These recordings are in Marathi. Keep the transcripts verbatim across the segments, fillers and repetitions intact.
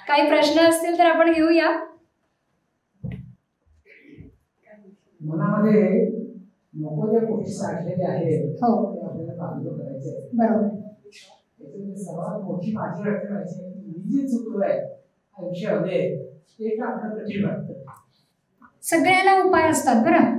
काही प्रश्न असतील तर आपण घेऊया. मनामध्ये नको त्या गोष्टी साठलेल्या आहेत. हो, आपल्याला बाजूला करायचे. बरोबर. त्याच्यामध्ये सर्वात मोठी माझी अडचण आहे की मी जे चुकलोय आयुष्यामध्ये ते का आपल्याला कठीण वाटतं. सगळ्याला उपाय असतात बरं.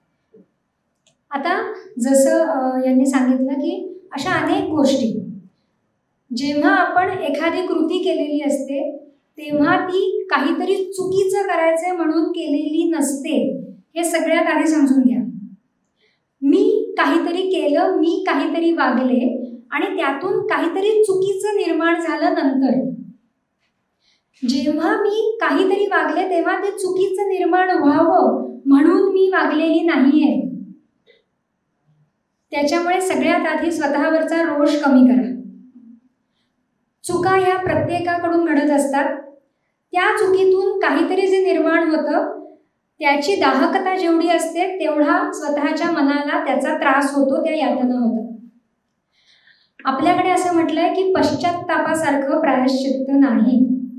आता जसं यांनी सांगितलं की अशा अनेक गोष्टी जेव्हा आपण एखादी कृती केलेली असते तेव्हा ती काहीतरी चुकीचं करायचंय म्हणून केलेली नसते, हे सगळ्यात आधी समजून घ्या. मी काहीतरी केलं, मी काहीतरी वागले आणि त्यातून काहीतरी चुकीचं निर्माण झालं. नंतर जेव्हा मी काहीतरी वागले तेव्हा ते चुकीचं निर्माण व्हावं म्हणून मी वागलेली नाहीये. त्याच्यामुळे सगळ्यात आधी स्वतःवरचा रोष कमी करा. चुका ह्या प्रत्येकाकडून घडत असतात. त्या चुकीतून काहीतरी जे निर्माण होतं त्याची दाहकता जेवढी असते तेवढा स्वतःच्या मनाला त्याचा त्रास होतो, त्या यातना होतात. आपल्याकडे असं म्हटलंय की पश्चात्तापासारखं प्रायश्चित्त नाही.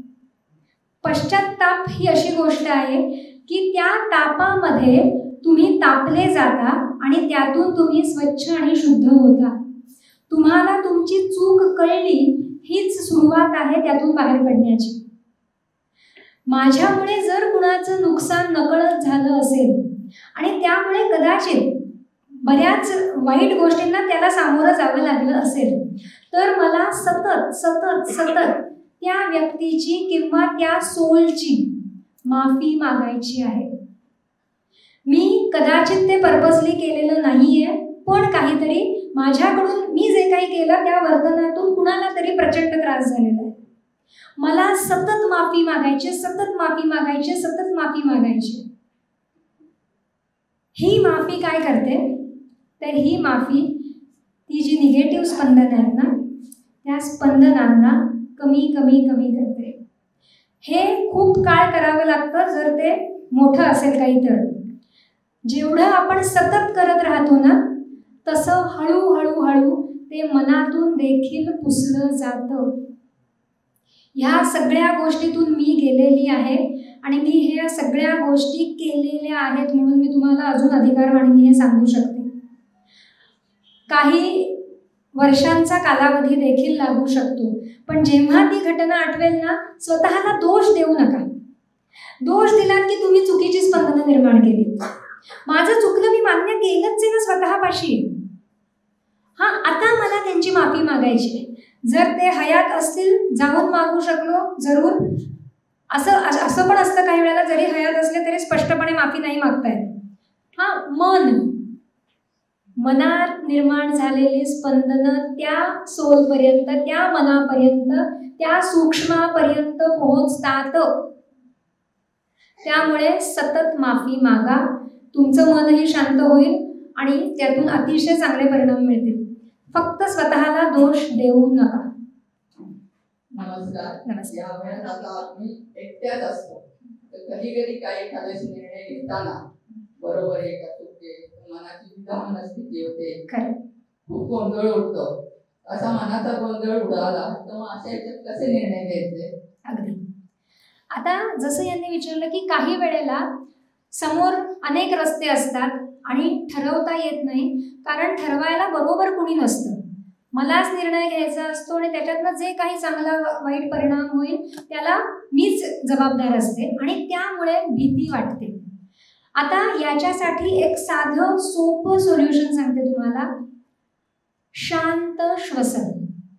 पश्चात्ताप ही अशी गोष्ट आहे की त्या तापामध्ये तुम्ही तापले जाता आणि त्यातून तुम्ही स्वच्छ आणि शुद्ध होता. तुम्हाला तुमची चूक कळली हीच सुरुवात आहे त्यातून बाहेर पडण्याची. माझ्यामुळे जर कुणाचं नुकसान नकळत झालं असेल आणि त्यामुळे कदाचित बऱ्याच वाईट गोष्टींना त्याला सामोरं जावं लागलं असेल तर मला सतत सतत सतत त्या व्यक्तीची किंवा त्या सोलची माफी मागायची आहे. मी कदाचित ते पर्पजली केलेलं नाहीये, पण काहीतरी माझ्याकडून मी जे काही केलं त्या वर्तनातून कुणाला तरी प्रचंड त्रास झालेला आहे. मला सतत माफी मागायची, सतत माफी मागायची, सतत माफी मागायची. ही माफी काय करते तर ही माफी ती जी निगेटिव्ह स्पंदन आहेत ना त्या स्पंदनांना कमी कमी कमी करते. हे खूप काळ करावं लागतं जर ते मोठं असेल काही तर. जेवढं आपण सतत करत राहतो ना तसं हळूहळू हळू ते मनातून देखील पुसलं जातं. ह्या सगळ्या गोष्टीतून मी गेलेली आहे आणि मी ह्या सगळ्या गोष्टी केलेल्या आहेत म्हणून मी तुम्हाला अजून अधिकारवाणीने हे सांगू शकते. काही वर्षांचा कालावधी देखील लागू शकतो, पण जेव्हा ती घटना आठवेल ना स्वतःला दोष देऊ नका. दोष दिलात की तुम्ही चुकीची स्पंदनं निर्माण केली. माझं चुकलं, मी मान्य केलंच आहे ना स्वतःपाशी. हा, आता मला त्यांची माफी मागायची. जर ते हयात असतील जाऊन मागू शकलो जरूर. असं असं पण असतं काही वेळेला जरी हयात असले तरी स्पष्टपणे माफी नाही मागतायत. हा, मन मनात निर्माण झालेली स्पंदनं त्या सोलपर्यंत, त्या मनापर्यंत, त्या सूक्ष्मापर्यंत पोहोचतात. त्यामुळे सतत माफी मागा. तुमचं मनही शांत होईल आणि त्यातून अतिशय चांगले परिणाम मिळतील. फक्त स्वतःला दोष देऊ नका. नमस्कार. नमस्कार. या वेळेस आता आम्ही एकट्याच असतो तर कधी कधी काही एखाद्याशी निर्णय घेताना बरोबर आहे का चुके मनाची विधान मनस्थिती होते. खरं, खूप गोंधळ उडतो. असा मनाचा गोंधळ उडाला तर मग अशा याच्यात कसे निर्णय घ्यायचे. अगदी. आता जसं यांनी विचारलं की काही वेळेला समोर अनेक रस्ते असतात आणि ठरवता येत नाही कारण ठरवायला बरोबर कुणी नसतं. मलाच निर्णय घ्यायचा असतो आणि त्याच्यातनं जे काही चांगला वाईट परिणाम होईल त्याला मीच जबाबदार असते आणि त्यामुळे भीती वाटते. आता याच्यासाठी एक साधं सोपं सोल्युशन सांगते तुम्हाला. शांत श्वसन.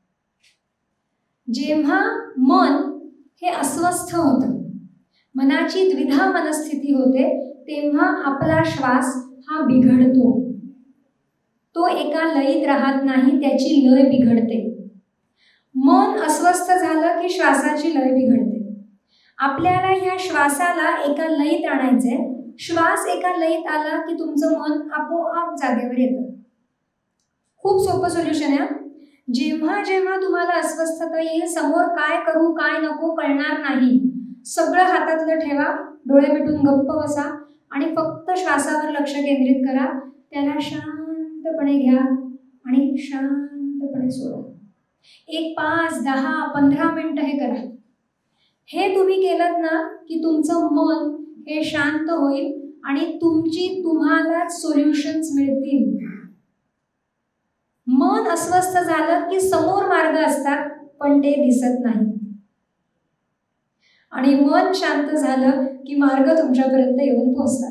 जेव्हा मन हे अस्वस्थ होतं, मनाची द्विधा मनस्थिती होते, तेव्हा आपला श्वास हा बिघडतो. तो एका लयीत राहत नाही, त्याची लय बिघडते. मन अस्वस्थ झालं की श्वासाची लय बिघडते. आपल्याला ह्या श्वासाला एका लयीत आणायचंय. श्वास एका लयीत आला की तुमचं मन आपोआप जागेवर येतं. खूप सोपं सोल्युशन आहे. जेव्हा जेव्हा तुम्हाला अस्वस्थता येईल, समोर काय करू काय नको कळणार नाही, सगळं हातातलं ठेवा, डोळे मिटून गप्प बसा आणि फक्त श्वासावर लक्ष केंद्रित करा. त्याला शांतपणे घ्या आणि शांतपणे सोडा. एक पाच दहा पंधरा मिनिटं हे करा. हे तुम्ही केलं ना की तुमचं मन हे शांत होईल आणि तुमची तुम्हाला सोल्युशन्स मिळतील. मन अस्वस्थ झालं की समोर मार्ग असतात पण ते दिसत नाही, आणि मन शांत झालं की मार्ग तुमच्यापर्यंत येऊन पोहोचतात.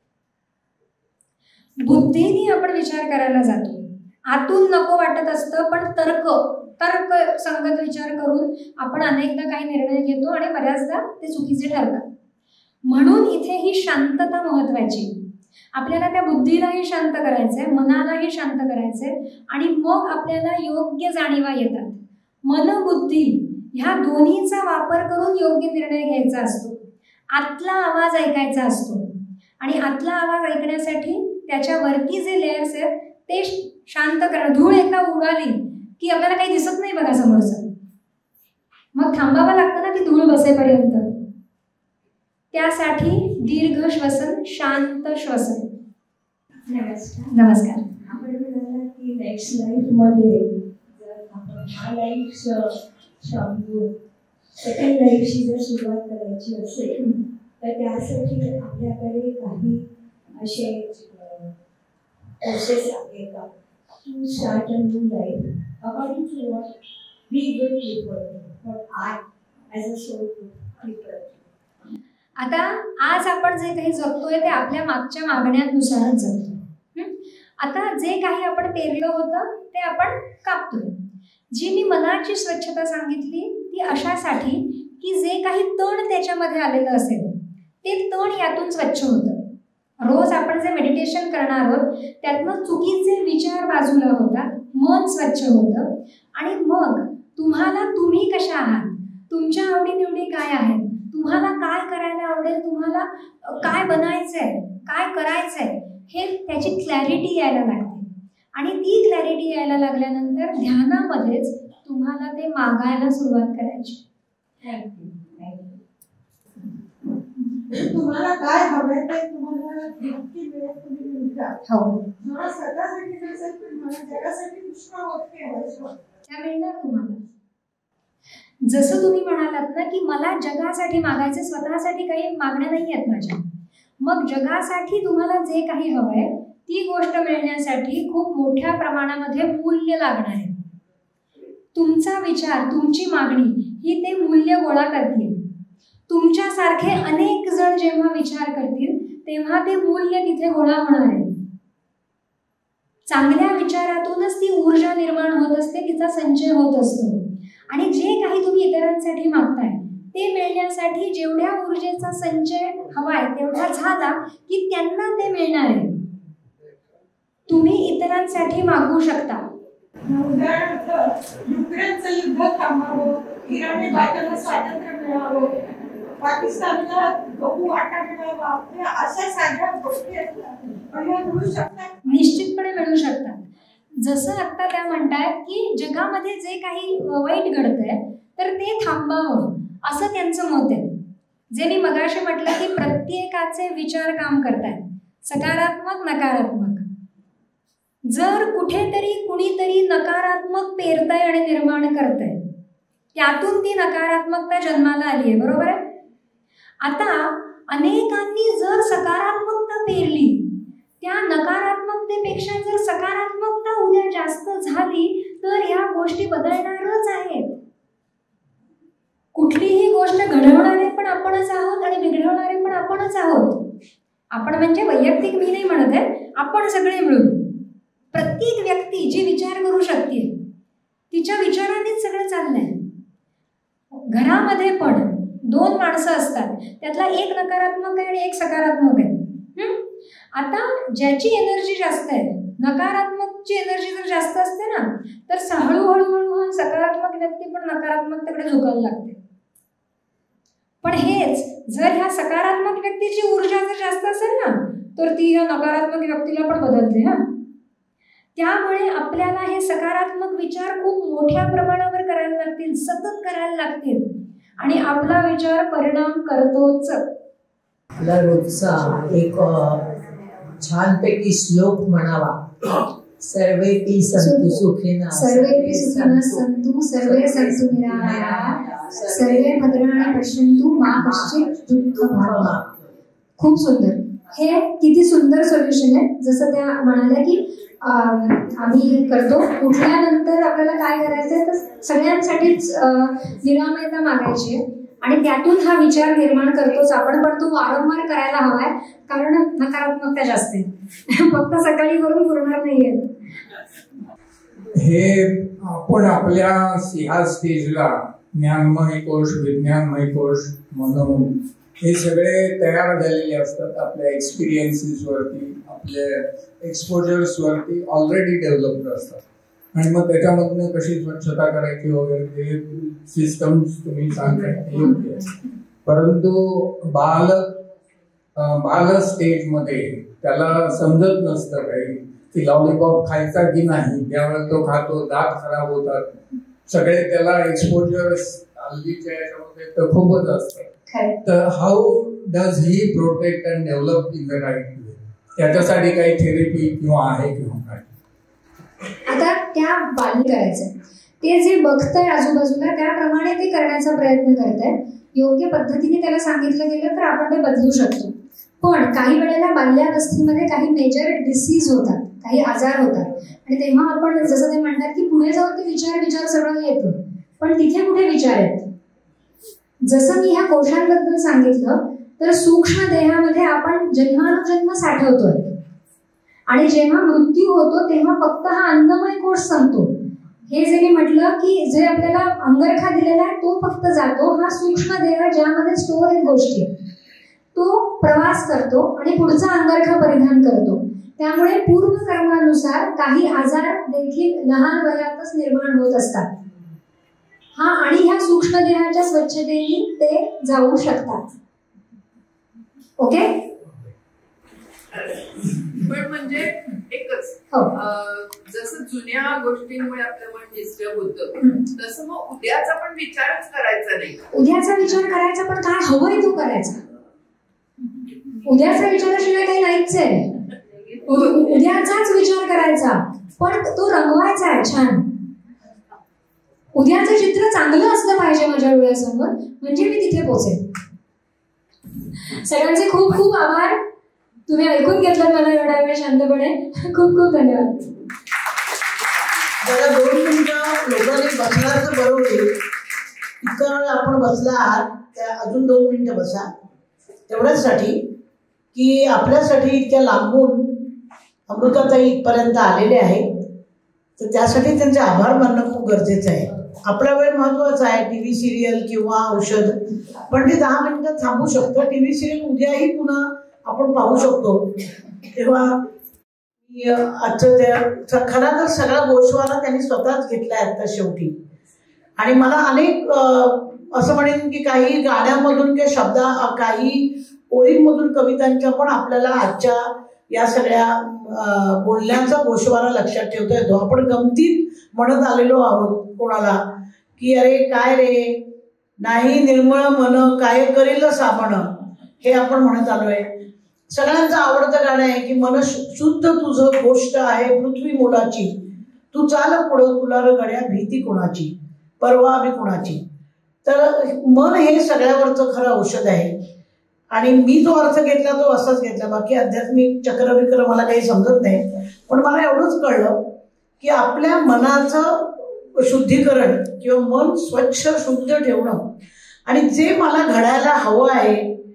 बुद्धीने आपण विचार करायला जातो, आतून नको वाटत असतं, पण तर्क तर्क संगत विचार करून आपण अनेकदा काही निर्णय घेतो आणि बऱ्याचदा ते चुकीचे ठरतात. म्हणून इथे ही शांतता महत्वाची. आपल्याला त्या बुद्धीलाही शांत करायचंय, मनालाही शांत करायचंय, आणि मग आपल्याला योग्य जाणीवा येतात. मन बुद्धी ह्या दोन्हीचा वापर करून योग्य निर्णय घ्यायचा असतो. आतला आवाज ऐकायचा असतो, आणि आतला आवाज ऐकण्यासाठी त्याच्यावरती जे लेयर्स आहेत ते शांत करणं. धूळ एकदा उडाली की आपल्याला काही दिसत नाही बघा समोरचं, मग थांबावं लागतं ना ती धूळ बसेपर्यंत. त्यासाठी दीर्घ श्वसन, शांत श्वसन. नमस्कार. नमस्कार. आपण म्हणाला की नेक्स्ट लाईफ मध्ये जर आपण हा लाईफ समजून सेकंड लाईफची जर सुरुवात करायची असेल तर त्यासाठी आपल्याकडे काही असे प्रोसेस आहे का to start a new life according to what we good people what I as a soul people. आता आज आपण जे काही जगतोय ते आपल्या मागच्या मागण्यांनुसारच जगतो. आता जे काही आपण पेरलं होतं ते आपण कापतोय. जी मी मनाची स्वच्छता सांगितली ती अशासाठी की जे काही तण त्याच्यामध्ये आलेलं असेल ते तण यातून स्वच्छ होतं. रोज आपण जे मेडिटेशन करणार आहोत त्यातनं चुकीचे विचार बाजूला होतात, मन स्वच्छ होतं, आणि मग तुम्हाला तुम्ही कशा आहात, तुमच्या आवडीनिवडी काय आहेत, तुम्हाला काय करायला आवडेल, तुम्हाला काय बनायचंय, काय करायचंय, हे त्याची क्लॅरिटी यायला लागते. आणि ती क्लॅरिटी यायला लागल्यानंतर ध्यानामध्येच तुम्हाला ते मागायला सुरुवात करायची. तुम्हाला काय हवंय ते तुम्हाला नक्की वेळेत तुम्ही मिळता. हो, मला स्वतःसाठी नसेल पण मला जगासाठी दुष्काळ होत ठेवायचं त्या मिळणार तुम्हाला. जसं तुम्ही म्हणालात ना की मला जगासाठी मागायचं, स्वतःसाठी काही मागण्या नाही आहेत माझ्या. मग जगासाठी तुम्हाला जे काही हवंय ती गोष्ट मिळण्यासाठी खूप मोठ्या प्रमाणामध्ये मूल्य लागणार आहे. तुमचा विचार, तुमची मागणी ही ते मूल्य गोळा करतील. तुमच्यासारखे अनेक जण जेव्हा विचार करतील तेव्हा ते मूल्य तिथे गोळा होणार आहे. चांगल्या विचारातूनच ती ऊर्जा निर्माण होत असते, तिचा संचय होत असतो. आणि जे काही तुम्ही इतरांसाठी मागताय ते मिळण्यासाठी जेवढ्या ऊर्जेचा संचय हवाय तेवढा झाला की त्यांना ते मिळणार आहे. तुम्ही इतरांसाठी मागू शकता. उदाहरणार्थ युक्रेनचं युद्ध थांबावं, इराणी बायकांना स्वातंत्र्य मिळावं, पाकिस्तानला गहू आटा मिळावा, अशा साध्या गोष्टी मिळू शकतात. निश्चितपणे मिळू शकतात. जसं आत्ता त्या म्हणतायत की जगामध्ये जे काही वाईट घडतंय तर ते थांबावं असं त्यांचं मत आहे. जे मी मगाशी म्हटलं की प्रत्येकाचे विचार काम करतात, सकारात्मक नकारात्मक. जर कुठेतरी कुणीतरी नकारात्मक पेरतंय आणि निर्माण करतंय, त्यातून ती नकारात्मकता जन्माला आली आहे, बरोबर आहे. आता अनेकांनी जर सकारात्मकता पेरली, त्या नकारात्मकतेपेक्षा जर सकारात्मकता उद्या जास्त झाली तर ह्या गोष्टी बदलणारच आहेत. कुठलीही गोष्ट घडवणारे पण आपणच आहोत आणि बिघडवणारे पण आपणच आहोत. आपण म्हणजे वैयक्तिक मी नाही म्हणत आहे, आपण सगळे मिळून. प्रत्येक व्यक्ती जी विचार करू शकते तिच्या विचारानेच सगळं चाललंय. घरामध्ये पण दोन माणसं असतात, त्यातला एक नकारात्मक आहे आणि एक सकारात्मक आहे. आता ज्याची एनर्जी जास्त आहे, नकारात्मकची एनर्जी जर जास्त असते ना तर हळूहळू हळूहळू सकारात्मक व्यक्ती पण नकारात्मकतेकडे झुकायला लागते. पण हेच जर ह्या सकारात्मक व्यक्तीची ऊर्जा जर जास्त असेल ना तर ती ह्या नकारात्मक व्यक्तीला पण बदलते. हा, त्यामुळे आपल्याला हे सकारात्मक विचार खूप मोठ्या प्रमाणावर करायला लागतील, सतत करायला लागतील, आणि आपला विचार परिणाम करतोच. आपला रोजचा एक छानपैकी श्लोक म्हणावा, सर्वेपि सन्तु सुखिनः सर्वेपि सुखिनः सन्तु सर्वे सन्तु निरामयाः सर्वे भद्राणि पश्यन्तु मा कश्चित् दुःखभाग्. खूप सुंदर. हे किती सुंदर सोल्युशन आहे. जसं त्या म्हणाल्या की आम्ही हे करतो, उठल्यानंतर आपल्याला काय करायचंय तर सगळ्यांसाठीच निरामयता मागायची आहे आणि त्यातून हा विचार निर्माण करतोच आपण, पण तो वारंवार करायला हवाय कारण नकारात्मकता जास्त आहे. फक्त सकाळी करून पुरणार नाहीये. हे आपण आपल्या ह्या स्टेजला ज्ञानमय कोश, विज्ञानमय कोश म्हणून हे सगळे तयार झालेले असतात आपल्या एक्सपिरियन्सेस वरती, आपल्या एक्सपोजर्स वरती ऑलरेडी डेव्हलप्ड असतात आणि मग त्याच्यामधून कशी स्वच्छता करायची वगैरे ते सिस्टम्स तुम्ही सांगताय योग्य आहे. परंतु बालक बाल स्टेजमध्ये त्याला समजत नसतं काही की लॉलीपॉप खायचा की नाही, त्यावेळेस तो खातो, दात खराब होतात, सगळे त्याला एक्सपोजर्स हल्लीच्या याच्यामध्ये तर खूपच असतात. तर how does he protect and develop in the right way? त्याच्यासाठी काही थेरपी किंवा आहे किंवा काय? आता त्या बाल करायचं ते जे बघतंय आजूबाजूला त्याप्रमाणे ते करण्याचा प्रयत्न करताय. योग्य पद्धतीने त्याला सांगितलं गेलं तर आपण ते बदलू शकतो. पण काही वेळेला बाल्यावस्थेमध्ये काही मेजर डिसीज होतात, काही आजार होतात आणि तेव्हा आपण जसं ते म्हणतात की पुढे जाऊन ते विचार विचार सगळं येतं, पण तिथे कुठे विचार आहेत? जसं मी ह्या कोशांबद्दल सांगितलं तर सूक्ष्म देहामध्ये आपण जन्मानुजन्म साठवतोय आणि जेव्हा मृत्यू होतो तेव्हा फक्त हा अन्नमय कोश संपतो. हे जे मी म्हटलं की जे आपल्याला अंगरखा दिलेला आहे तो फक्त जातो. हा सूक्ष्म देह ज्यामध्ये स्टोर आहेत गोष्टी तो प्रवास करतो आणि पुढचा अंगरखा परिधान करतो. त्यामुळे पूर्वकर्मानुसार काही आजार देखील लहान वयातच निर्माण होत असतात. हा आणि ह्या सूक्ष्म देहाच्या स्वच्छतेने ते जाऊ शकतात. ओके. पण म्हणजे एकच जसं जुन्या गोष्टींमुळे आपलं मन डिस्टर्ब होतं तसं मग उद्याचा पण विचारच करायचा नाही. उद्याचा विचार करायचा पण काय हवंय तो करायचा. उद्याचा विचाराशिवाय काही नाहीच आहे. उद्याचाच विचार करायचा पण तो रंगवायचा आहे छान. उद्याचं चित्र चांगलं असलं पाहिजे माझ्या डोळ्यासमोर म्हणजे मी तिथे पोहोचेन. सगळ्यांचे खूप खूप आभार. तुम्ही ऐकून घेतलं मला एवढा वेळ शांतपणे. खूप खूप धन्यवाद. जरा दोन मिनिटं लोकांनी बसणार तर बरं होईल. इतका वेळ आपण बसला आहात त्या अजून दोन मिनिटं बसा तेवढ्याचसाठी की आपल्यासाठी इतक्या लांबून अमृताताई इथपर्यंत आलेले आहेत तर त्यासाठी त्यांचे आभार मानणं खूप गरजेचं आहे. आपला वेळ महत्वाचा आहे. टी व्ही सिरियल किंवा औषध पण ते दहा मिनिटं थांबू शकतं. टी व्ही सिरियल उद्याही पुन्हा आपण पाहू शकतो. तेव्हा आजचं त्या खरा तर सगळा गोषवारा त्यांनी स्वतःच घेतलाय आता शेवटी. आणि मला अनेक असं म्हणेन की काही गाण्यामधून किंवा शब्दा काही ओळींमधून कवितांच्या पण आपल्याला आजच्या या सगळ्या बोलण्याचा गोषवारा लक्षात ठेवता येतो. आपण गमतीत म्हणत आलेलो आहोत कोणाला की अरे काय रे नाही निर्मळ मन काय करेल साबण, हे आपण म्हणत आलोय. सगळ्यांचं आवडतं गाणं आहे की मन शुद्ध तुझं गोष्ट आहे पृथ्वी मोलाची, तू चाल पुढं तुला र गड्या भीती कोणाची, परवा बी कोणाची. तर मन हे सगळ्यावरचं खरं औषध आहे. आणि मी जो अर्थ घेतला तो असाच घेतला. बाकी आध्यात्मिक चक्र विक्र मला काही समजत नाही. पण मला एवढंच कळलं की आपल्या मनाचं शुद्धीकरण किंवा मन स्वच्छ शुद्ध ठेवणं आणि जे मला घडायला हवं आहे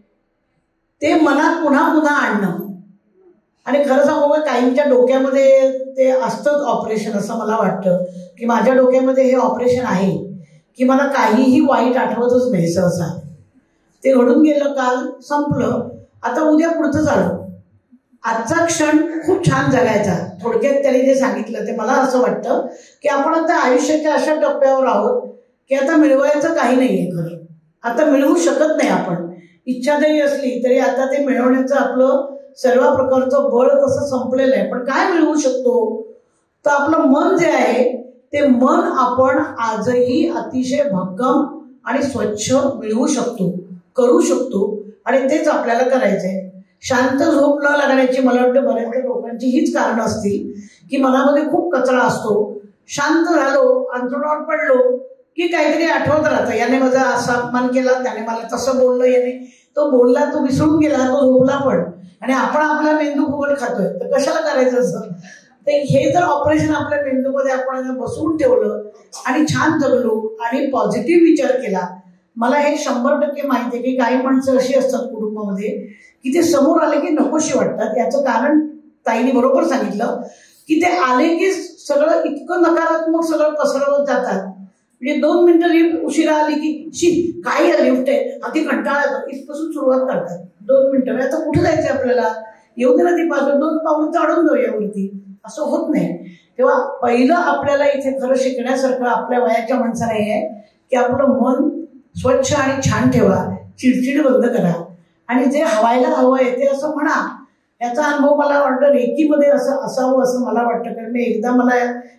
ते मनात पुन्हा पुन्हा आणणं. आणि खरं सांगू का काहींच्या डोक्यामध्ये ते असतंच ऑपरेशन असं मला वाटतं की माझ्या डोक्यामध्ये हे ऑपरेशन आहे की मला काहीही वाईट आठवतच नाही. सहसा ते घडून गेलं, काल संपलं, आता उद्या पुढचं चालू. आजचा क्षण खूप छान जगायचा. थोडक्यात त्यांनी जे सांगितलं ते मला असं वाटतं की आपण आता आयुष्याच्या अशा टप्प्यावर आहोत की आता मिळवायचं काही नाही आहे. खरं आता मिळवू शकत नाही आपण. इच्छा जरी असली तरी आता ते मिळवण्याचं आपलं सर्व प्रकारचं बळ तसं संपलेलं आहे. पण काय मिळवू शकतो तर आपलं मन जे आहे ते मन आपण आजही अतिशय भक्कम आणि स्वच्छ मिळवू शकतो, करू शकतो. आणि तेच आपल्याला करायचं आहे. शांत झोप न लागण्याची मला वाटतं बऱ्याचशा लोकांची हीच कारणं असतील की मनामध्ये खूप कचरा असतो. शांत झालो, अंथरुणावर पडलो की काहीतरी आठवत राहतं, याने माझा असा अपमान केला, त्याने मला तसं बोललं, याने तो बोलला, तो विसरून गेला, तो झोपला पण, आणि आपण आपला मेंदू फुगट खातोय. तर कशाला करायचं असं? तर हे जर ऑपरेशन आपल्या मेंदूमध्ये आपण बसवून ठेवलं आणि छान जगलो आणि पॉझिटिव्ह विचार केला. मला हे शंभर टक्के माहिती आहे की काही माणसं अशी असतात कुटुंबामध्ये की ते समोर आले की नकोशी वाटतात. याचं कारण ताईने बरोबर सांगितलं की ते आले की सगळं इतकं नकारात्मक सगळं पसरवत जातात. म्हणजे दोन मिनिटं लिफ्ट उशिरा आली की शी काय या लिफ्ट आहे, अति कंटाळा येतो, इथपासून सुरुवात करतात. दोन मिनिटं आता कुठे जायचं आपल्याला, येऊ दे ना ती पाच दोन पाऊल चढून जाऊया वरती, असं होत नाही. तेव्हा पहिलं आपल्याला इथे खरं शिकण्यासारखं आपल्या वयाच्या माणसाला हे आहे की आपलं मन स्वच्छ आणि छान ठेवा, चिडचिड बंद करा, आणि जे हवायला हवं आहे ते असं म्हणा. याचा अनुभव मला वाटतं रेकीमध्ये असं असावं असं मला वाटतं. कारण मी एकदा मला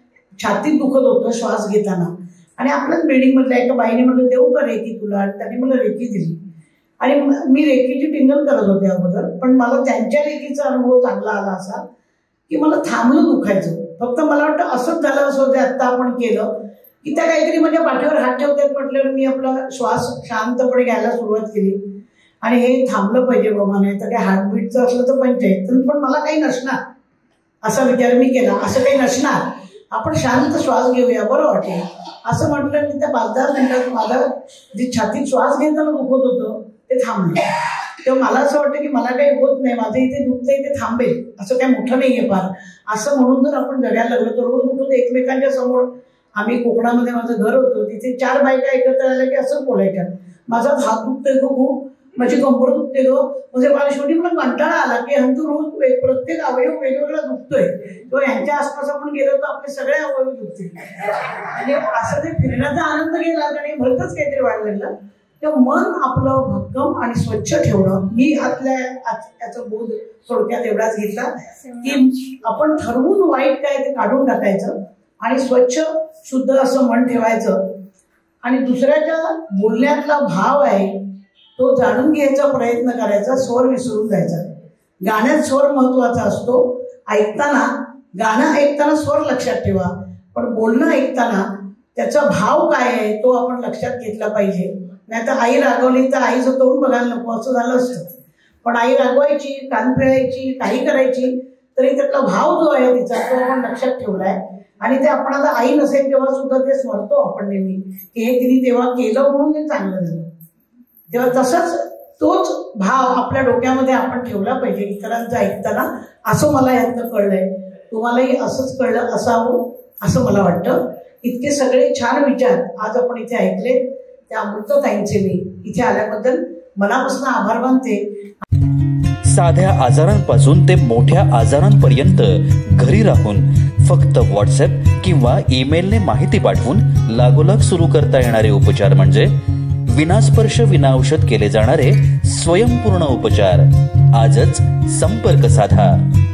छातीत दुखत होतं श्वास घेताना, आणि आपल्याच बिल्डिंगमधल्या एका बाईने म्हटलं देऊ का रेकी तुला, त्यांनी मला रेकी दिली. आणि मी रेकीची टिंगल करत होते अगोदर, पण मला त्यांच्या रेकीचा अनुभव चांगला आला असा की मला थांबलं दुखायचं. फक्त मला वाटतं असंच झालं असं ते आत्ता आपण केलं की त्या काहीतरी माझ्या पाठीवर हात ठेवतात म्हटल्यावर मी आपला श्वास शांतपणे घ्यायला सुरुवात केली, आणि हे थांबलं पाहिजे बाबा, नाही तर काय हार्टबीटचं असलं तर पंचायत, पण मला काही नसणार असा विचार मी केला. असं काही नसणार, आपण शांत श्वास घेऊया, बरं वाटेल असं म्हटलं. की त्या पाच दहा मिनिटात माझा जे छातीत श्वास घेताना दुखत होतं ते थांबलं. तेव्हा मला असं वाटतं की मला काही होत नाही, माझं इथे दुखतंय ते थांबेल, असं काही मोठं नाही आहे फार, असं म्हणून जर आपण जगायला लागलो तर रोज उठून एकमेकांच्या समोर, आम्ही कोकणामध्ये माझं घर होतं तिथे चार बायका एकत्र आल्या की असंच बोलायच्या, माझा हात दुखतोय गो खूप, माझी कंबर दुखते गो, म्हणजे मला शेवटी मला कंटाळा आला की तू रोज प्रत्येक अवयव वेगवेगळा दुखतोय, किंवा यांच्या आसपास आपण गेलो तर आपले सगळे अवयव दुखतील. म्हणजे असं ते फिरण्याचा आनंद गेला आणि भलतच काहीतरी व्हायला लागलं. तेव्हा मन आपलं भक्कम आणि स्वच्छ ठेवणं, मी आतल्या याचा बोध थोडक्यात एवढाच घेतला की आपण ठरवून वाईट काय ते काढून टाकायचं आणि स्वच्छ शुद्ध असं मन ठेवायचं, आणि दुसऱ्याच्या बोलण्यातला भाव आहे तो जाणून घ्यायचा प्रयत्न करायचा, स्वर विसरून जायचा. गाण्यात स्वर महत्वाचा असतो, ऐकताना गाणं ऐकताना स्वर लक्षात ठेवा, पण बोलणं ऐकताना त्याचा भाव काय आहे तो आपण लक्षात घेतला पाहिजे. नाही तर आई रागवली तर आईचं तोंड बघायला नको असं झालं असतं, पण आई रागवायची, कान पिळायची, काही करायची तरी त्यातला भाव जो आहे तिचा तो आपण लक्षात ठेवलाय, आणि ते आपण आता आई नसेल तेव्हा सुद्धा ते स्मरतो आपण नेहमी की हे तिने तेव्हा केलं म्हणून ते चांगलं झालं. तेव्हा तसंच तोच भाव आपल्या डोक्यामध्ये आपण ठेवला पाहिजे इतरांचं ऐकताना, असं मला यातनं कळलंय. तुम्हालाही असंच कळलं असावं असं मला वाटतं. इतके सगळे छान विचार आज आपण इथे ऐकले, त्या अमृताताईंचे मी इथे आल्याबद्दल मनापासून आभार मानते. साध्या आजारांपासून ते मोठ्या आजारांपर्यंत घरी राहून फक्त व्हॉट्सअप किंवा ईमेलने माहिती पाठवून लागोलाग सुरू करता येणारे उपचार म्हणजे विनास्पर्श विनाऔषध केले जाणारे स्वयंपूर्ण उपचार. आजच संपर्क साधा.